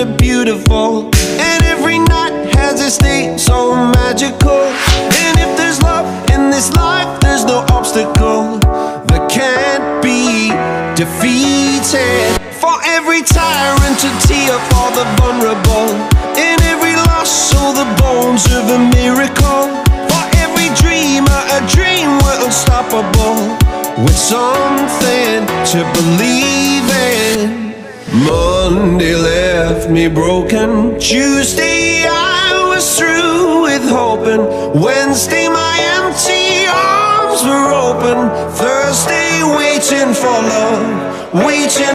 kinda beautiful, and every night has its day so magical. And if there's love in this life, there's no obstacle that can't be defeated. For every tyrant to tear for the vulnerable, in every loss all the bones of a miracle. For every dreamer a dream we're unstoppable, with something to believe in. Monday left me broken, Tuesday I was through with hoping, Wednesday my empty arms were open, Thursday waiting for love, waiting